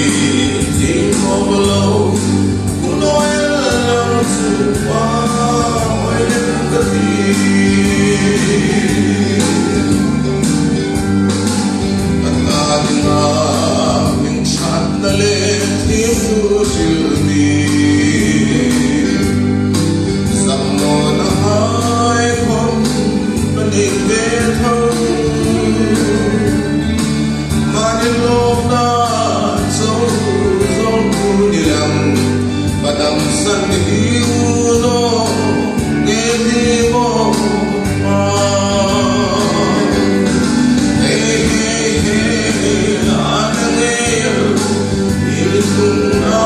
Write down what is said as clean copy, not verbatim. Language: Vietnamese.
Tình không lâu cũng nói lòng sự qua ngoài đêm cất đi ta tình mình sát na lệ thiếu chữ đi rằng một hai không bên đi về thâu mà đến lúc ta dấu dấu đi làm và đắm sân yêu nó nghe đi mong hey hey hey anh nghe yêu cùng